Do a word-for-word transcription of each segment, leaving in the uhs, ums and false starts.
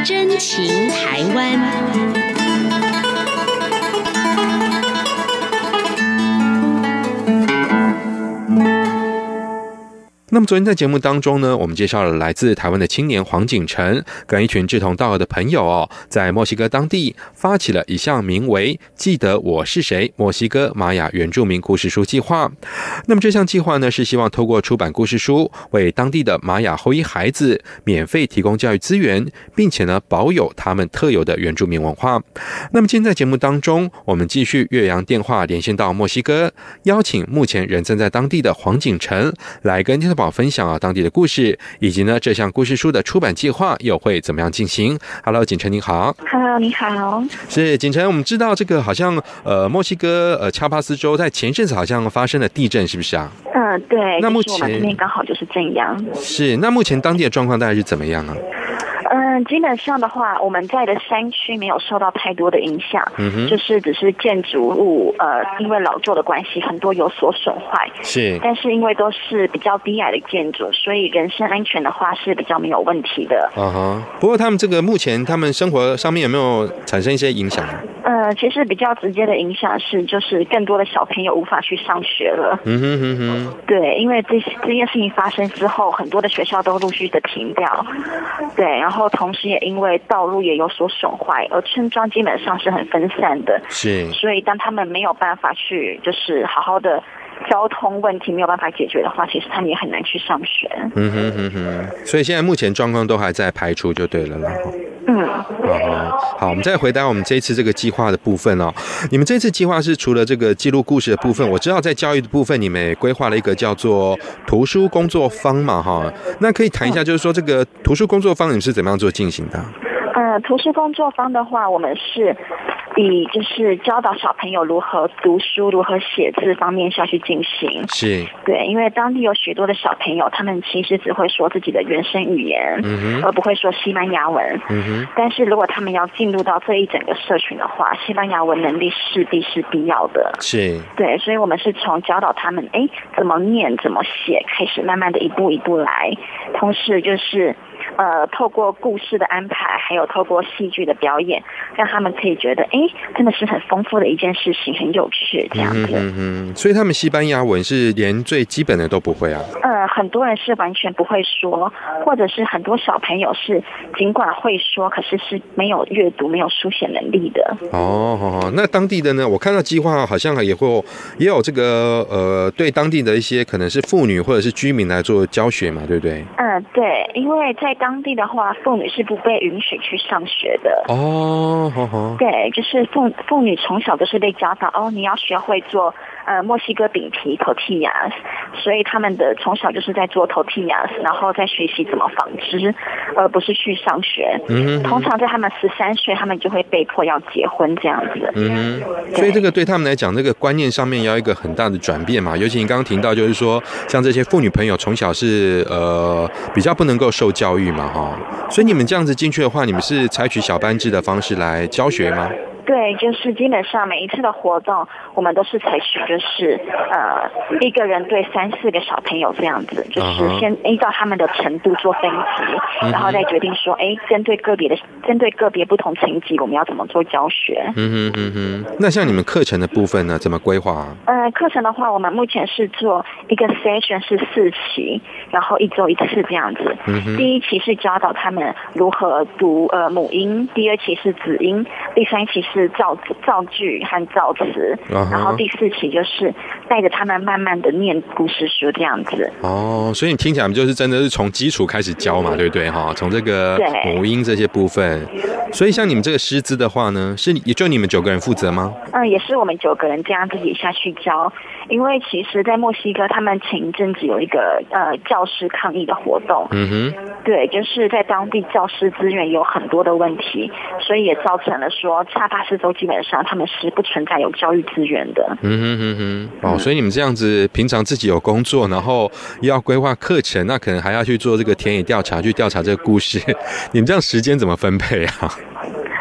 真情台湾。 那么昨天在节目当中呢，我们介绍了来自台湾的青年黄景成跟一群志同道合的朋友哦，在墨西哥当地发起了一项名为“记得我是谁”墨西哥玛雅原住民故事书计划。那么这项计划呢，是希望透过出版故事书，为当地的玛雅后裔孩子免费提供教育资源，并且呢保有他们特有的原住民文化。那么今天在节目当中，我们继续越洋电话连线到墨西哥，邀请目前人正在当地的黄景成来跟听众朋友分享啊当地的故事，以及呢这项故事书的出版计划又会怎么样进行。 Hello 景成你好。 Hello 你好。 是景成，我们知道这个好像呃墨西哥呃恰帕斯州在前阵子好像发生了地震，是不是啊？ 嗯、呃、对， 那目前就是我们这边刚好就是这样。 是，那目前当地的状况大概是怎么样啊？ 嗯，基本上的话，我们在的山区没有受到太多的影响，嗯哼，就是只是建筑物，呃，因为老旧的关系，很多有所损坏。 是， 但是因为都是比较低矮的建筑，所以人身安全的话是比较没有问题的。 啊哈，不过他们这个目前他们生活上面有没有产生一些影响？ 呃，其实比较直接的影响是，就是更多的小朋友无法去上学了。 嗯哼哼哼。 对，因为这这件事情发生之后，很多的学校都陆续的停掉。对，然后同时也因为道路也有所损坏，而村庄基本上是很分散的。 是。 所以当他们没有办法去，就是好好的交通问题没有办法解决的话，其实他们也很难去上学。 嗯哼哼哼。所以现在目前状况都还在排除就对了啦。 嗯。 哦，好，我们再回答我们这一次这个计划的部分哦。你们这次计划是除了这个记录故事的部分，我知道在教育的部分你们也规划了一个叫做图书工作坊嘛，哈。那可以谈一下，就是说这个图书工作坊你们是怎么样做进行的？ 呃，图书工作坊的话，我们是以就是教导小朋友如何读书、如何写字方面下去进行。 是。 对，因为当地有许多的小朋友，他们其实只会说自己的原生语言，嗯、而不会说西班牙文。嗯哼。但是如果他们要进入到这一整个社群的话，西班牙文能力势必是必要的。 是。 对，所以我们是从教导他们，哎，怎么念、怎么写开始，慢慢的一步一步来，同时就是。呃，透过故事的安排，还有透过戏剧的表演，让他们可以觉得，哎，真的是很丰富的一件事情，很有趣这样子。 嗯嗯。所以他们西班牙文是连最基本的都不会啊？ 呃，很多人是完全不会说，或者是很多小朋友是尽管会说，可是是没有阅读、没有书写能力的。 哦，哦，那当地的呢？我看到计划好像也会也有这个呃，对当地的一些可能是妇女或者是居民来做教学嘛，对不对？ 嗯，对，因为在当地的话，妇女是不被允许去上学的。 哦，好好。 对，就是妇妇女从小都是被教导哦，你要学会做呃墨西哥饼皮 tortillas， 所以他们的从小就是在做 tortillas， 然后在学习怎么纺织，而不是去上学。嗯，通常在他们十三岁，他们就会被迫要结婚这样子。 嗯，所以这个对他们来讲，这个观念上面要一个很大的转变嘛。尤其你刚刚提到，就是说像这些妇女朋友从小是呃比较不能够受教育嘛，哈。所以你们这样子进去的话，你们是采取小班制的方式来教学吗？ 对，就是基本上每一次的活动，我们都是采取就是呃一个人对三四个小朋友这样子，就是先依照他们的程度做分级，然后再决定说，哎，针对个别的针对个别不同层级，我们要怎么做教学。 嗯哼嗯哼。那像你们课程的部分呢，怎么规划啊？ 呃，课程的话，我们目前是做一个 session 是四期，然后一周一次这样子。嗯哼。第一期是教导他们如何读呃母音，第二期是子音，第三期是是造造句和造词， uh-huh. 然后第四期就是带着他们慢慢的念故事书这样子。 哦，所以你听起来就是真的是从基础开始教嘛，对不对哈？从这个母音这些部分，所以像你们这个师资的话呢，是也就你们九个人负责吗？ 嗯，也是我们九个人这样自己下去教。因为其实在墨西哥他们前一阵子有一个呃教师抗议的活动，嗯哼，对，就是在当地教师资源有很多的问题，所以也造成了说恰帕斯州基本上他们是不存在有教育资源的。嗯哼哼哼。哦，所以你们这样子平常自己有工作，然后要规划课程，那可能还要去做这个田野调查，去调查这个故事，你们这样时间怎么分配啊？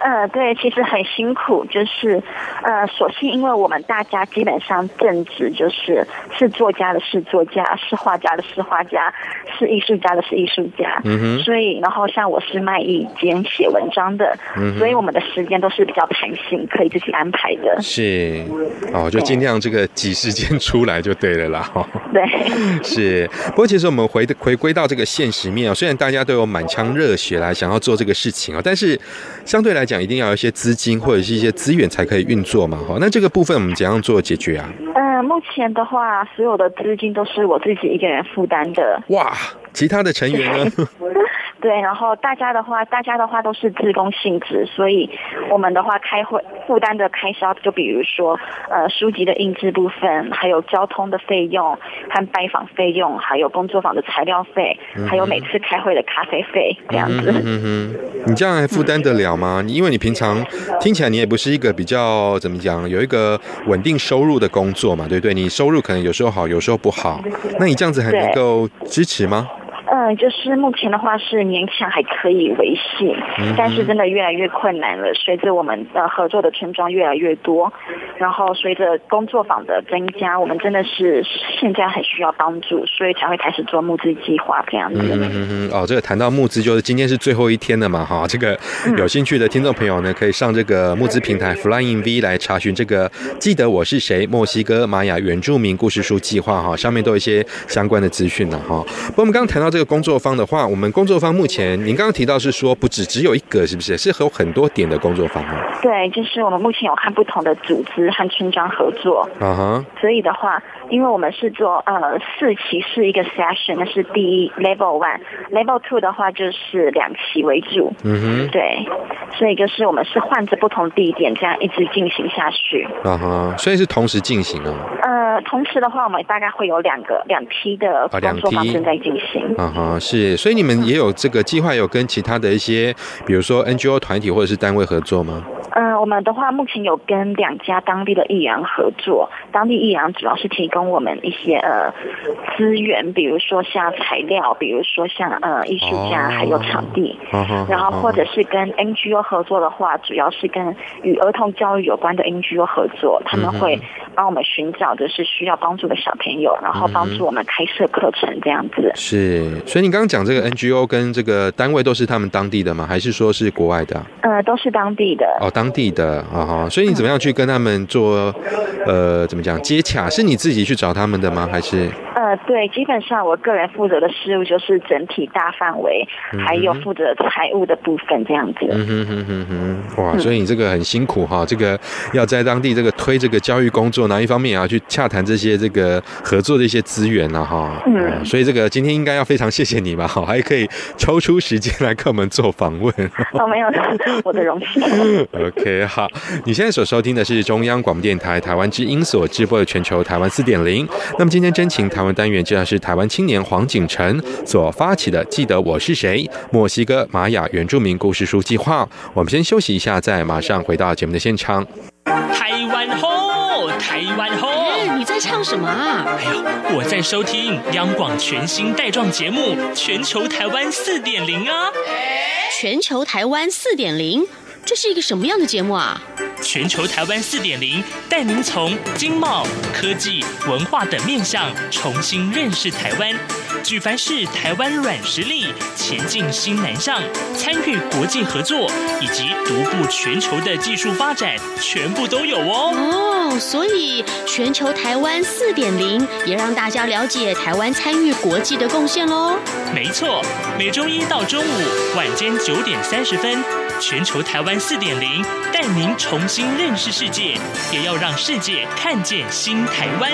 呃，对，其实很辛苦，就是呃，所幸因为我们大家基本上正职就是是作家的是作家，是画家的是画家，是艺术家的是艺术家，嗯哼，所以然后像我是卖艺兼写文章的，嗯，所以我们的时间都是比较弹性，可以自己安排的。 是，哦，就尽量这个挤时间出来就对了啦。 对， 是。不过其实我们回回归到这个现实面啊，虽然大家都有满腔热血来想要做这个事情啊，但是相对来讲，一定要有一些资金或者是一些资源才可以运作嘛。哈，那这个部分我们怎样做解决啊？ 呃，目前的话，所有的资金都是我自己一个人负担的。 哇，其他的成员呢？ 对，然后大家的话，大家的话都是志工性质，所以我们的话开会负担的开销，就比如说呃书籍的印制部分，还有交通的费用和拜访费用，还有工作坊的材料费，嗯、还有每次开会的咖啡费这样子。嗯哼哼，你这样还负担得了吗？因为你平常听起来你也不是一个比较怎么讲，有一个稳定收入的工作嘛，对不对？你收入可能有时候好，有时候不好，那你这样子还能够支持吗？ 嗯，就是目前的话是勉强还可以维系，嗯、但是真的越来越困难了。随着我们的合作的村庄越来越多，然后随着工作坊的增加，我们真的是现在很需要帮助，所以才会开始做募资计划这样子。嗯嗯嗯哦，这个谈到募资，就是今天是最后一天了嘛，哈，这个有兴趣的听众朋友呢，可以上这个募资平台 Flying V 来查询这个记得我是谁墨西哥玛雅原住民故事书计划哈，上面都有一些相关的资讯了哈。不过我们刚刚谈到这个工作坊的话，我们工作坊目前您刚刚提到是说不只只有一个，是不是？是有很多点的工作坊啊？ 对，就是我们目前有和不同的组织和村庄合作。啊哈。所以的话，因为我们是做呃四期是一个 session， 那是第一 level one，level two 的话就是两期为主。嗯哼。对，所以就是我们是换着不同地点这样一直进行下去。 啊哈，所以是同时进行啊？ 呃，同时的话，我们大概会有两个两批的工作坊正在进行。 啊哈，是，所以你们也有这个计划，有跟其他的一些，比如说 N G O 团体或者是单位合作吗？ 嗯、呃，我们的话目前有跟两家当地的艺人合作，当地艺人主要是提供我们一些呃资源，比如说像材料，比如说像呃艺术家，还有场地。哦、然后或者是跟 N G O 合作的话，主要是跟与儿童教育有关的 N G O 合作，他们会帮我们寻找就是需要帮助的小朋友，然后帮助我们开设课程这样子。 是，所以你刚刚讲这个 N G O 跟这个单位都是他们当地的吗？还是说是国外的、啊？ 呃，都是当地的。 哦，当地的啊、哦，所以你怎么样去跟他们做呃怎么讲接洽？是你自己去找他们的吗？还是？ 呃，对，基本上我个人负责的事务就是整体大范围，嗯、还有负责财务的部分这样子。嗯哼哼哼哼，哇，所以你这个很辛苦哈，这个要在当地这个推这个教育工作，然后一方面也要去洽谈这些这个合作的一些资源呐哈。嗯，所以这个今天应该要非常谢谢你吧，哈，还可以抽出时间来跟我们做访问。 哦，没有，我的荣幸。 OK， 好，你现在所收听的是中央广播电台台湾之音所直播的全球台湾 四点零。那么今天真情台湾单元，这是台湾青年黄景成所发起的记得我是谁墨西哥玛雅原住民故事书计划。我们先休息一下，再马上回到节目的现场。 台湾吼，台湾吼！ 哎，你在唱什么啊？ 哎呦，我在收听央广全新带状节目《全球台湾四点零》啊！ 全球台湾四点零，这是一个什么样的节目啊？ 全球台湾四点零带您从经贸、科技、文化等面向重新认识台湾，举凡是台湾软实力、前进新南向、参与国际合作以及独步全球的技术发展，全部都有哦。 哦，所以全球台湾四点零也让大家了解台湾参与国际的贡献喽。 没错，每周一到周五晚间九点三十分，全球台湾四点零带您重新认识世界，也要让世界看见新台湾。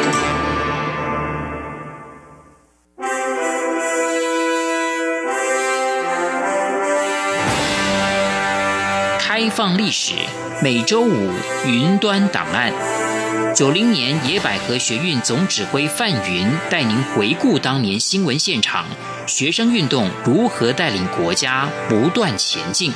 开放历史，每周五云端档案。九零年野百合学运总指挥范云带您回顾当年新闻现场，学生运动如何带领国家不断前进。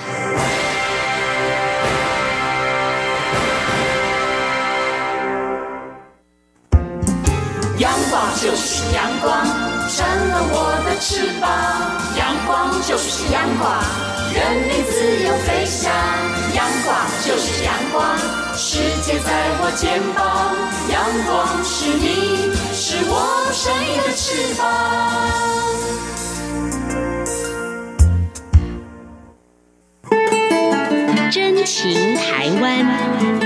阳光就是阳光，成了我的翅膀。阳光就是阳光， 人民自由飞翔。阳光就是阳光，世界在我肩膀。阳光是你，是我生命的翅膀。真情台湾。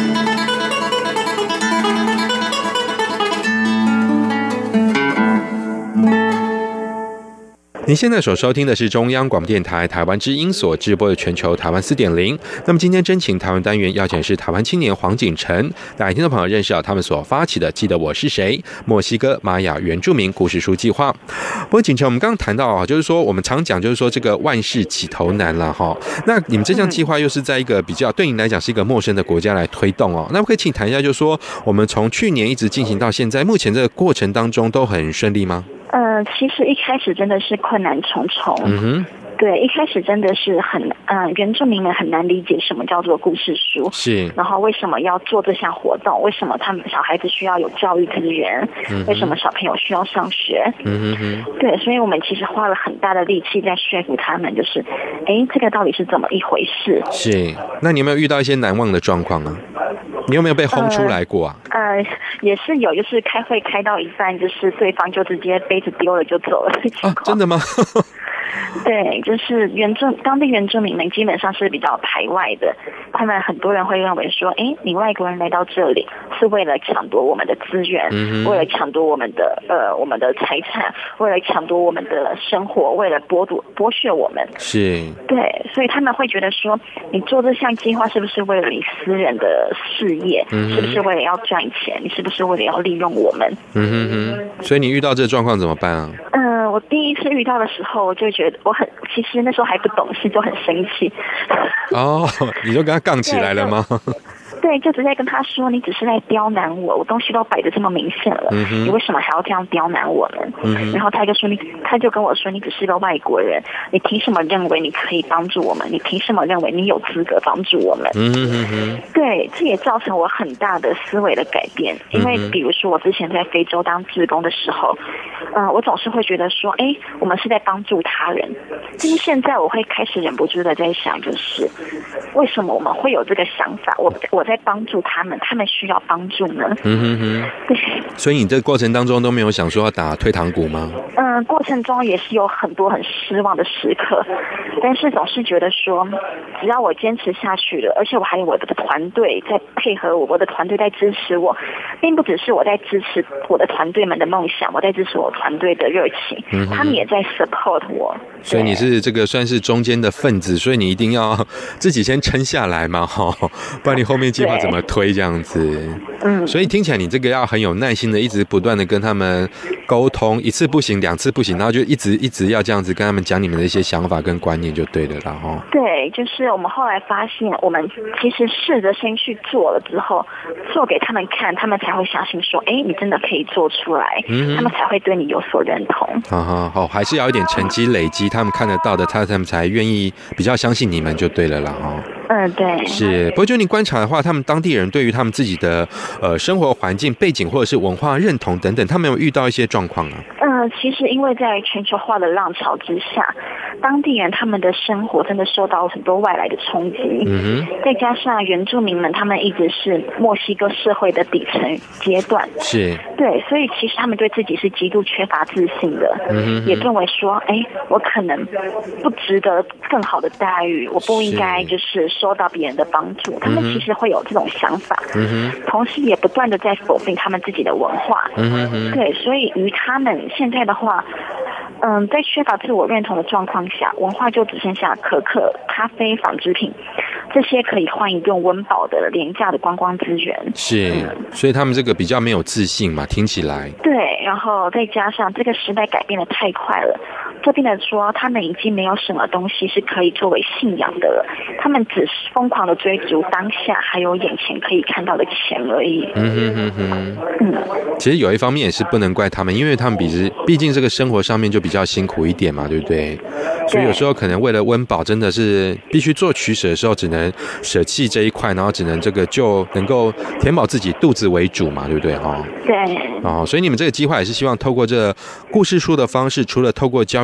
您现在所收听的是中央广播电台台湾之音所直播的全球台湾 四点零。 那么今天真情台湾单元邀请是台湾青年黄景成，大家听众朋友认识到他们所发起的记得我是谁墨西哥玛雅原住民故事书计划。不过景成，我们刚刚谈到啊，就是说我们常讲就是说这个万事起头难了哈。那你们这项计划又是在一个比较对你来讲是一个陌生的国家来推动哦，那可以请谈一下，就是说我们从去年一直进行到现在，目前这个过程当中都很顺利吗？ 呃，其实一开始真的是困难重重。嗯哼。对，一开始真的是很，嗯、呃，原住民们很难理解什么叫做故事书， 是， 然后为什么要做这项活动？为什么他们小孩子需要有教育资源？嗯、为什么小朋友需要上学？嗯哼哼。对，所以我们其实花了很大的力气在说服他们，就是，哎，这个到底是怎么一回事？ 是，那你有没有遇到一些难忘的状况啊？你有没有被轰出来过啊？ 呃，呃也是有，就是开会开到一半，就是对方就直接杯子丢了就走了。 啊，真的吗？ 对，就是原住当地原住民们基本上是比较排外的，他们很多人会认为说，哎，你外国人来到这里是为了抢夺我们的资源，嗯、为了抢夺我们的呃我们的财产，为了抢夺我们的生活，为了剥夺剥削我们。 是。 对，所以他们会觉得说，你做这项计划是不是为了你私人的事业？嗯、是不是为了要赚钱？你是不是为了要利用我们？ 嗯哼哼。所以你遇到这个状况怎么办啊？ 嗯、呃，我第一次遇到的时候，我就觉得我很，其实那时候还不懂事，就很生气。 哦，你就跟他杠起来了吗？ 对，就直接跟他说，你只是在刁难我，我东西都摆得这么明显了，嗯、你为什么还要这样刁难我们？嗯、然后他就说你，他就跟我说，你只是个外国人，你凭什么认为你可以帮助我们？你凭什么认为你有资格帮助我们？嗯哼哼。对，这也造成我很大的思维的改变，因为比如说我之前在非洲当志工的时候，嗯、呃，我总是会觉得说，哎，我们是在帮助他人，但是现在我会开始忍不住的在想，就是为什么我们会有这个想法？我我在帮助他们，他们需要帮助呢。嗯哼哼。对。 所以你这个过程当中都没有想说要打退堂鼓吗？ 嗯，过程中也是有很多很失望的时刻，但是总是觉得说，只要我坚持下去了，而且我还有我的团队在配合我，我的团队在支持我，并不只是我在支持我的团队们的梦想，我在支持我团队的热情，嗯、他们也在 support 我。 所以你是这个算是中间的分子，所以你一定要自己先撑下来嘛，哈，不然你后面计划怎么推这样子？嗯，所以听起来你这个要很有耐心的，一直不断的跟他们沟通，一次不行，两次不行，然后就一直一直要这样子跟他们讲你们的一些想法跟观念就对了啦，哈。 对，就是我们后来发现，我们其实试着先去做了之后，做给他们看，他们才会相信说，哎，你真的可以做出来，嗯、他们才会对你有所认同。 好好好，还是要有一点成绩累积，他们看得到的，他他们才愿意比较相信你们就对了啦，哈。 嗯，对， 是。不过就你观察的话，他们当地人对于他们自己的呃生活环境背景或者是文化认同等等，他们有遇到一些状况啊？ 嗯，其实因为在全球化的浪潮之下，当地人他们的生活真的受到很多外来的冲击，嗯哼，再加上原住民们他们一直是墨西哥社会的底层阶段， 是， 对，所以其实他们对自己是极度缺乏自信的，嗯哼，也认为说，哎，我可能不值得更好的待遇，我不应该就是收到别人的帮助，他们其实会有这种想法，嗯哼，同时也不断的在否定他们自己的文化，嗯哼，对，所以于他们现在的话，嗯，在缺乏自我认同的状况下，文化就只剩下可可、咖啡、纺织品这些可以换一顿温饱的廉价的观光资源。 是，嗯、所以他们这个比较没有自信嘛，听起来。 对，然后再加上这个时代改变得太快了，就变得说他们已经没有什么东西是可以作为信仰的了，他们只是疯狂的追逐当下还有眼前可以看到的钱而已。嗯哼哼哼。嗯， 其实有一方面也是不能怪他们，因为他们比毕竟这个生活上面就比较辛苦一点嘛，对不对？所以有时候可能为了温饱，真的是必须做取舍的时候，只能舍弃这一块，然后只能这个就能够填饱自己肚子为主嘛，对不对？哈。 对。 哦，所以你们这个计划也是希望透过这故事书的方式，除了透过教育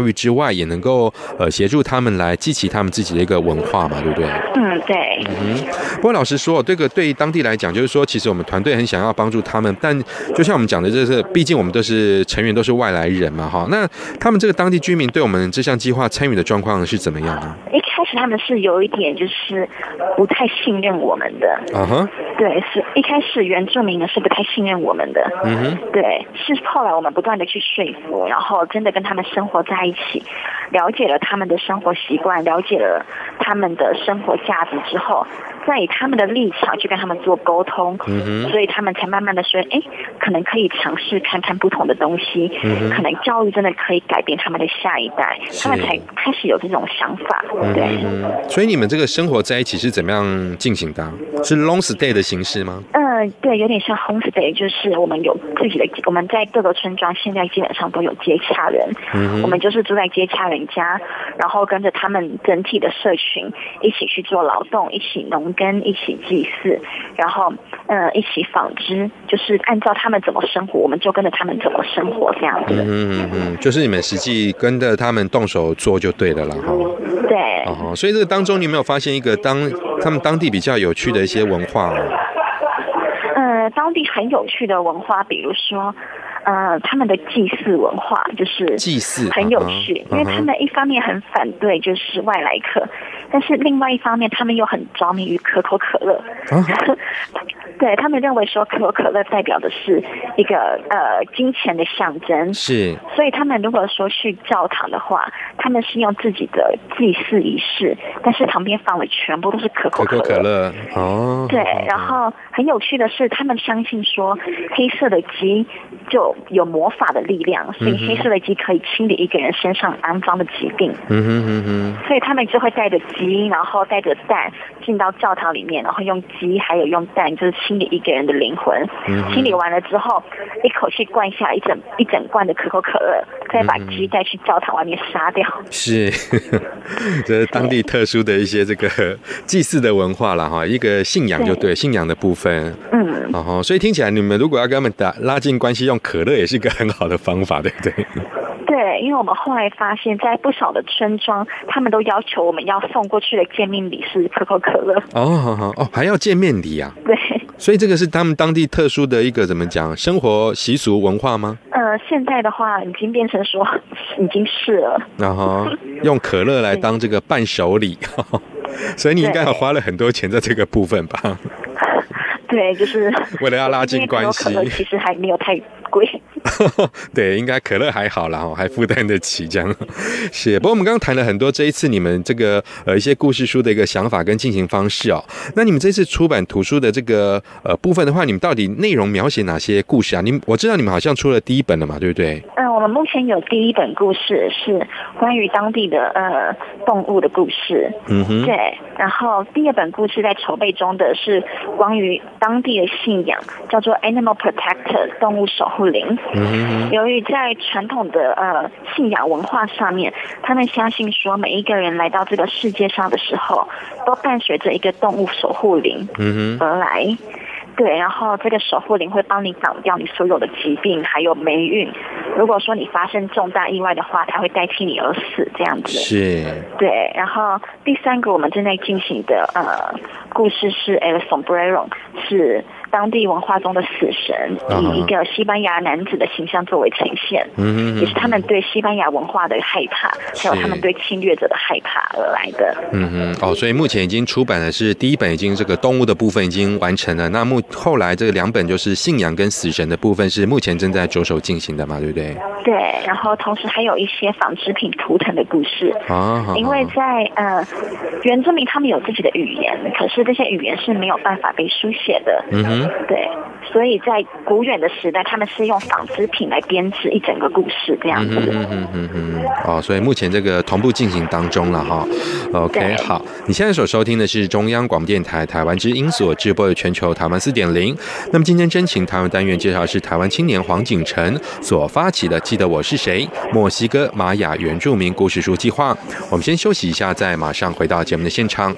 育之外，也能够呃协助他们来记起他们自己的一个文化嘛，对不对？ 嗯，对。 嗯，不过老实说，这个对当地来讲，就是说，其实我们团队很想要帮助他们，但就像我们讲的，这是毕竟我们都是成员都是外来人嘛，哈。那他们这个当地居民对我们这项计划参与的状况是怎么样呢？ 一开始他们是有一点就是不太信任我们的，啊哈，对，是一开始原住民呢是不太信任我们的，嗯哼，对，是后来我们不断的去说服，然后真的跟他们生活在一起，了解了他们的生活习惯，了解了他们的生活价值之后，再以他们的立场去跟他们做沟通，嗯哼，所以他们才慢慢的说，哎，可能可以尝试看看不同的东西，嗯，可能教育真的可以改变他们的下一代，他们才开始有这种想法，对。 嗯，所以你们这个生活在一起是怎么样进行的？是 long stay 的形式吗？ 嗯、呃，对，有点像 homestay， 就是我们有自己的，我们在各个村庄现在基本上都有接洽人，嗯，我们就是住在接洽人家，然后跟着他们整体的社群一起去做劳动，一起农耕，一起祭祀，然后嗯、呃，一起纺织，就是按照他们怎么生活，我们就跟着他们怎么生活这样子。 嗯嗯嗯，就是你们实际跟着他们动手做就对了啦，哈。 对。 哦，所以这个当中，你有没有发现一个当他们当地比较有趣的一些文化？ 呃，当地很有趣的文化，比如说，呃，他们的祭祀文化就是祭祀很有趣，因为他们一方面很反对就是外来客，但是另外一方面他们又很着迷于可口可乐。对，他们认为说可口可乐代表的是一个呃金钱的象征， 是， 所以他们如果说去教堂的话，他们是用自己的祭祀仪式，但是旁边放的全部都是可口可乐。 可口可乐，哦， 对，然后很有趣的是，他们相信说黑色的鸡就有魔法的力量，所以黑色的鸡可以清理一个人身上肮脏的疾病。嗯哼哼哼，所以他们就会带着鸡，然后带着蛋进到教堂里面，然后用鸡还有用蛋就是清理一个人的灵魂。嗯，清理完了之后，一口气灌下一整一整罐的可口可乐，再把鸡带去教堂外面杀掉。 是，这是当地特殊的一些这个祭祀的文化啦，哈，一个信仰就 对, 对信仰的部分。嗯，哦，所以听起来你们如果要跟他们打拉近关系，用可乐也是一个很好的方法，对不对？ 对，因为我们后来发现，在不少的村庄，他们都要求我们要送过去的见面礼是可口可乐。 哦，好好哦，还要见面礼啊？ 对。 所以这个是他们当地特殊的一个怎么讲生活习俗文化吗？ 呃，现在的话已经变成说已经是了。然后用可乐来当这个伴手礼，所以你应该有花了很多钱在这个部分吧？ 对，就是为了要拉近关系。 可乐其实还没有太贵。 对，应该可乐还好啦，还负担得起这样。是，不过我们刚刚谈了很多这一次你们这个呃一些故事书的一个想法跟进行方式哦。那你们这次出版图书的这个呃部分的话，你们到底内容描写哪些故事啊？你我知道你们好像出了第一本了嘛，对不对？ 嗯，我们目前有第一本故事是关于当地的呃动物的故事。嗯哼。对，然后第二本故事在筹备中的是关于当地的信仰，叫做 Animal Protector 动物守护灵。嗯，由于在传统的呃信仰文化上面，他们相信说每一个人来到这个世界上的时候，都伴随着一个动物守护灵而来。嗯，对，然后这个守护灵会帮你挡掉你所有的疾病，还有霉运。如果说你发生重大意外的话，它会代替你而死，这样子。 是。 对，然后第三个我们正在进行的呃故事是 El Sombrero， 是当地文化中的死神，以一个西班牙男子的形象作为呈现，嗯，也是他们对西班牙文化的害怕，还有他们对侵略者的害怕而来的。 嗯哼，哦，所以目前已经出版的是第一本，已经这个动物的部分已经完成了，那目后来这个两本就是信仰跟死神的部分是目前正在着手进行的嘛，对不对？ 对，然后同时还有一些纺织品图腾的故事。啊，因为在呃原住民他们有自己的语言，可是这些语言是没有办法被书写的。嗯哼，对，所以在古远的时代，他们是用纺织品来编织一整个故事这样子。嗯哼嗯哼，哦，所以目前这个同步进行当中了哈。OK， 好，你现在所收听的是中央广播电台台湾之音所直播的全球台湾四点零。那么今天真情台湾单元介绍是台湾青年黄景成所发起的记得我是谁墨西哥玛雅原住民故事书计划。我们先休息一下，再马上回到节目的现场。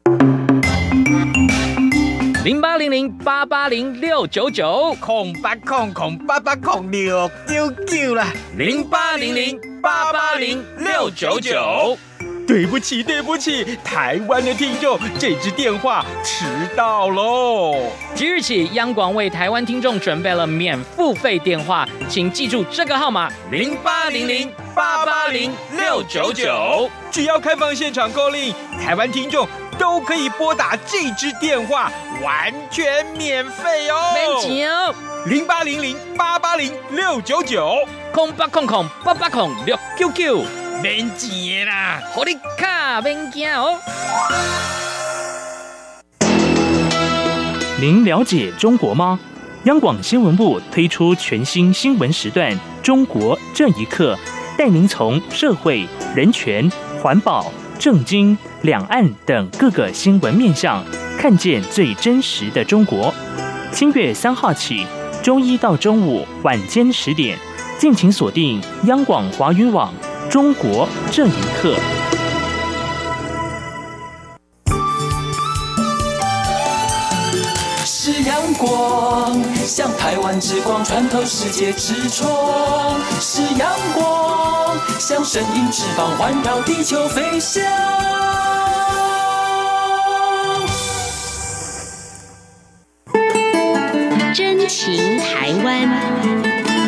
零八零零八八零六九九空八空空八八空六九九啦， 零八零零八八零六九九。对不起，对不起，台湾的听众，这支电话迟到喽。 即日起，央广为台湾听众准备了免付费电话，请记住这个号码： 零八零零八八零六九九。只要开放现场购令，台湾听众都可以拨打这支电话，完全免费哦。 免钱哦。 零八零零八八零六九九， 空八空空八八空六九九。 免钱啦， 好你卡免惊哦。 您了解中国吗？央广新闻部推出全新新闻时段《中国这一刻》，带您从社会、人权、环保、政经、两岸等各个新闻面向，看见最真实的中国。七月三号起，周一到周五晚间十点，敬请锁定央广华语网。中国这一刻。 是阳光，像台湾之光穿透世界之窗；是阳光，像神鹰翅膀环绕地球飞翔。 真情台湾。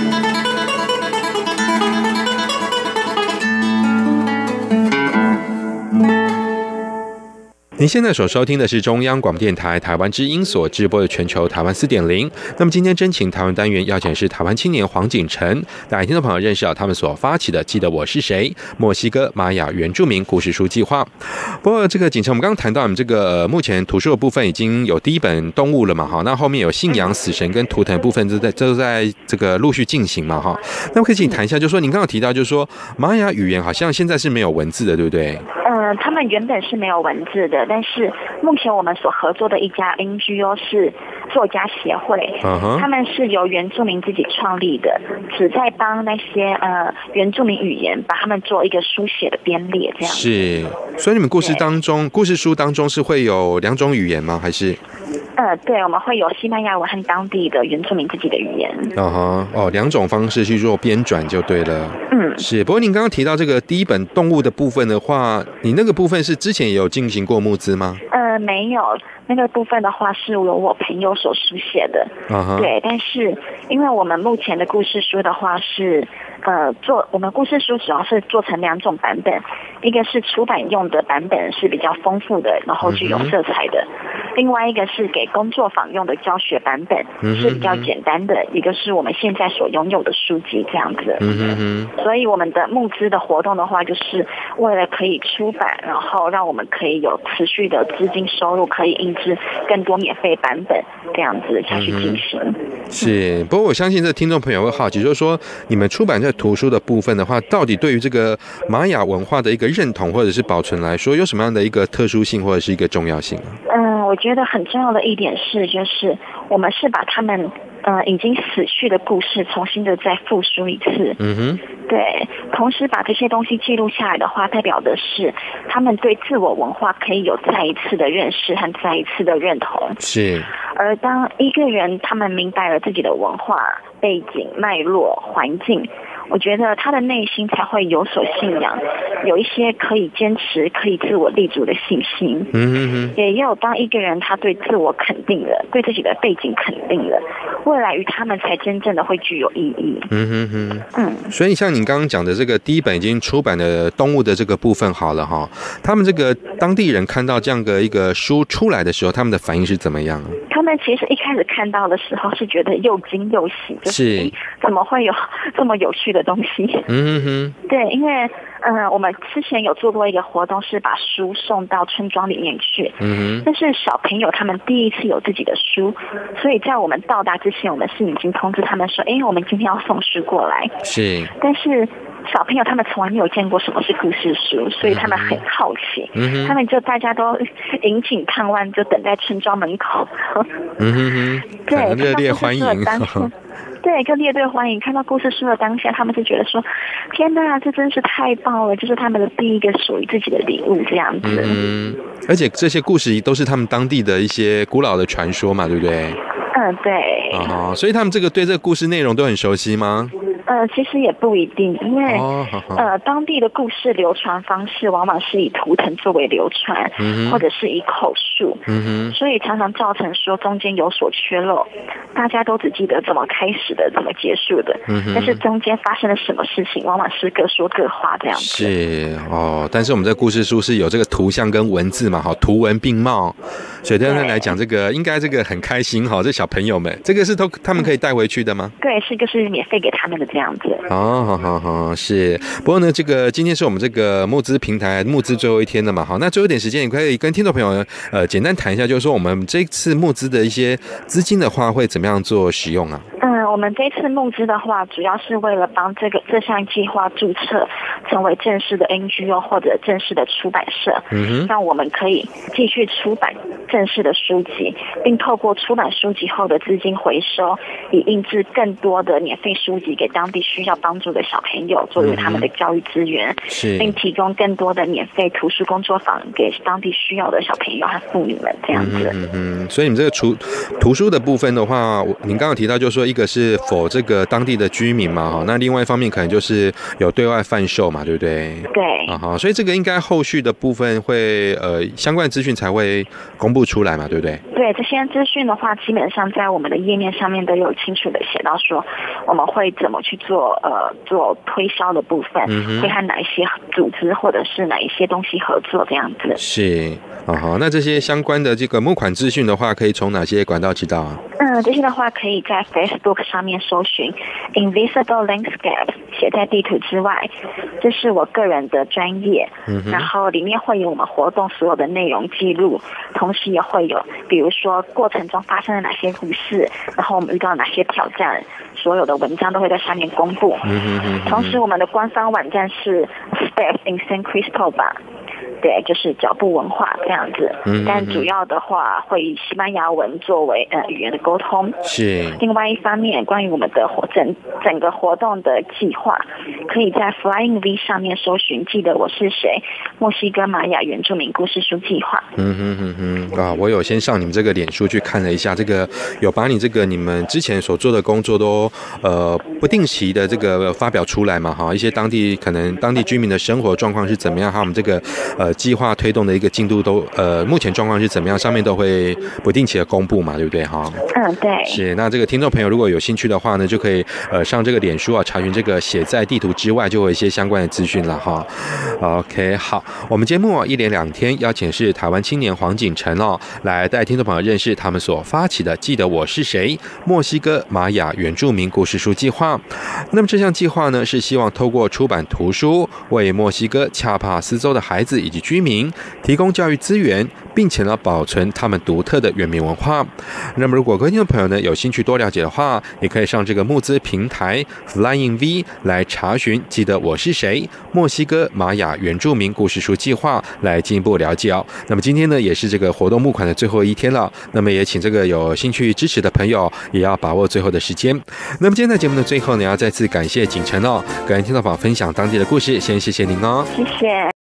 您现在所收听的是中央广播电台台湾之音所直播的全球台湾 四点零。那么今天真情台湾单元邀请是台湾青年黄景成，带听众朋友认识到他们所发起的记得我是谁墨西哥玛雅原住民故事书计划。不过这个景成，我们刚刚谈到我们这个、呃、目前图书的部分已经有第一本动物了嘛，哈，那后面有信仰死神跟图腾的部分都在都在这个陆续进行嘛，哈。那么可以请你谈一下，就是说您刚刚提到就是说玛雅语言好像现在是没有文字的，对不对？ 嗯，他们原本是没有文字的，但是目前我们所合作的一家 N G O 是作家协会， uh-huh. 他们是由原住民自己创立的，只在帮那些呃原住民语言把他们做一个书写的编列，这样子。 是，所以你们故事当中，故事书当中是会有两种语言吗？还是？ 呃，对，我们会有西班牙文和当地的原住民自己的语言。 哦哈，哦，两种方式去做编转就对了。嗯，是。不过您刚刚提到这个第一本动物的部分的话，你那个部分是之前也有进行过募资吗？ 呃，没有，那个部分的话是由我朋友所书写的。Uh-huh. 对，但是因为我们目前的故事书的话是，呃，做我们故事书主要是做成两种版本，一个是出版用的版本是比较丰富的，然后具有色彩的；嗯、另外一个是给工作坊用的教学版本，嗯、是比较简单的，一个是我们现在所拥有的书籍这样子。嗯、所以我们的募资的活动的话，就是为了可以出版，然后让我们可以有持续的资金收入，可以印制更多免费版本，这样子下去进行。嗯、 是，不过我相信这听众朋友会好奇，就是说你们出版这图书的部分的话，到底对于这个玛雅文化的一个认同或者是保存来说，有什么样的一个特殊性或者是一个重要性啊？ 嗯，我觉得很重要的一点是，就是我们是把他们呃已经死去的故事重新的再复述一次。嗯哼。对，同时把这些东西记录下来的话，代表的是他们对自我文化可以有再一次的认识和再一次的认同。 是。 而当一个人他们明白了自己的文化背景、脉络、环境，我觉得他的内心才会有所信仰，有一些可以坚持、可以自我立足的信心。嗯哼哼。也有当一个人他对自我肯定了，对自己的背景肯定了，未来与他们才真正的会具有意义。嗯哼哼。 嗯。所以像你刚刚讲的这个第一本已经出版的动物的这个部分好了哈，他们这个当地人看到这样的一个书出来的时候，他们的反应是怎么样？ 他们其实一开始看到的时候是觉得又惊又喜，就是怎么会有这么有趣的东西？嗯哼哼。对，因为嗯、呃，我们之前有做过一个活动，是把书送到村庄里面去。嗯哼。但是小朋友他们第一次有自己的书，所以在我们到达之前，我们是已经通知他们说，哎，我们今天要送书过来。 是。 但是小朋友他们从来没有见过什么是故事书，所以他们很好奇。嗯、他们就大家都引颈盼望，就等在村庄门口。嗯哼哼。对， 热烈欢迎。 对，就列队欢迎。看到故事书的当下，他们就觉得说：“天哪，这真是太棒了！”就是他们的第一个属于自己的礼物，这样子。 嗯，而且这些故事都是他们当地的一些古老的传说嘛，对不对？ 嗯，对。 哦，所以他们这个对这个故事内容都很熟悉吗？ 呃，其实也不一定，因为、 哦、好好呃，当地的故事流传方式往往是以图腾作为流传， 嗯、 或者是以口述， 嗯、 所以常常造成说中间有所缺漏，大家都只记得怎么开始的，怎么结束的， 嗯、 但是中间发生了什么事情，往往是各说各话这样子。 是哦，但是我们这故事书是有这个图像跟文字嘛，好，图文并茂，所以对他们来讲，这个应该这个很开心哈，这小朋友们，这个是都他们可以带回去的吗？ 对，是就是免费给他们的这样子。 哦，好好好，是。不过呢，这个今天是我们这个募资平台募资最后一天了嘛，好，那最后一点时间，你可以跟听众朋友呃简单谈一下，就是说我们这次募资的一些资金的话，会怎么样做使用啊？ 嗯，我们这次募资的话，主要是为了帮这个这项计划注册成为正式的 N G O 或者正式的出版社， 嗯， 让我们可以继续出版正式的书籍，并透过出版书籍后的资金回收，以印制更多的免费书籍给当地需要帮助的小朋友，作为他们的教育资源， 是，并提供更多的免费图书工作坊给当地需要的小朋友和妇女们，这样子。 嗯嗯，所以你们这个图图书的部分的话，您刚刚提到就是说，一个是否这个当地的居民嘛，哈，那另外一方面可能就是有对外贩售嘛，对不对？ 对。 啊哈，所以这个应该后续的部分会呃相关资讯才会公布出来嘛，对不对？ 对，这些资讯的话，基本上在我们的页面上面都有清楚的写到说，我们会怎么去做呃做推销的部分，嗯、会和哪一些组织或者是哪一些东西合作这样子。 是。啊好，那这些相关的这个募款资讯的话，可以从哪些管道知道啊？ 嗯，这些的话可以在 Facebook 上面搜寻 Invisible Landscape， 写在地图之外，这是我个人的专业，嗯，然后里面会有我们活动所有的内容记录，同时也会有比如说过程中发生了哪些故事，然后我们遇到哪些挑战，所有的文章都会在上面公布。嗯哼哼哼，同时我们的官方网站是 Steps in San Cristobal，对，就是脚步文化这样子，嗯，但主要的话会以西班牙文作为呃语言的沟通。 是。 另外一方面，关于我们的活整整个活动的计划，可以在 Flying V 上面搜寻“记得我是谁”墨西哥玛雅原住民故事书计划。 嗯哼哼哼啊，我有先上你们这个脸书去看了一下，这个有把你这个你们之前所做的工作都呃不定期的这个发表出来嘛哈，一些当地可能当地居民的生活状况是怎么样，还有我们这个呃。计划推动的一个进度都呃，目前状况是怎么样？上面都会不定期的公布嘛，对不对哈？ 嗯，对。 是，那这个听众朋友如果有兴趣的话呢，就可以呃上这个脸书啊，查询这个写在地图之外，就会有一些相关的资讯了哈。OK， 好，我们节目啊一连两天邀请是台湾青年黄景成哦，来带听众朋友认识他们所发起的“记得我是谁”墨西哥玛雅原住民故事书计划。那么这项计划呢，是希望透过出版图书，为墨西哥恰帕斯州的孩子以及居民提供教育资源，并且呢保存他们独特的原民文化。那么如果各位听众朋友呢有兴趣多了解的话，也可以上这个募资平台 Flying V 来查询记得我是谁墨西哥玛雅原住民故事书计划来进一步了解哦。那么今天呢也是这个活动募款的最后一天了，那么也请这个有兴趣支持的朋友也要把握最后的时间。那么今天在节目的最后呢，要再次感谢景成哦，跟听众朋友分享当地的故事，先谢谢您哦， 谢谢。